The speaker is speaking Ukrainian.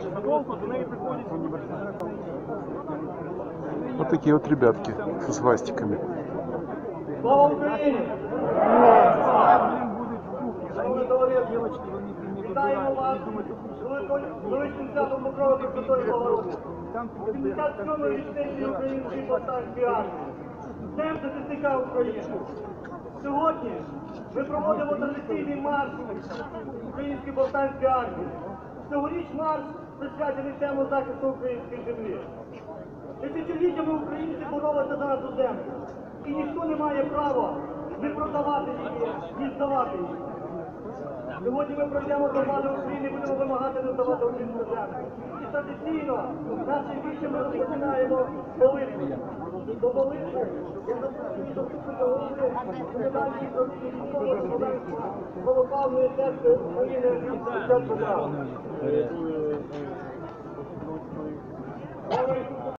Вот такие вот ребятки со свастиками. Слава Україні! Вітаємо вас з величним святом Покрови Пресвятої Богородиці. 77-ї річниці Української повстанської армії. Днем захисника України. Сьогодні ми проводимо традиційний марш Української повстанської армії. Цьогоріч марш присвячений тему захисту української землі. Тисячоліттями українці боролися за нашу землю. І ніхто не має права не продавати її, ні здавати її. Сьогодні ми пройдемо до влади України і будемо вимагати не здавати українську землю. І традиційно наші вічі ми розпочинаємо молитву. До молитви я запрошую до голови Комендантської військової Головної церкви України від Петра.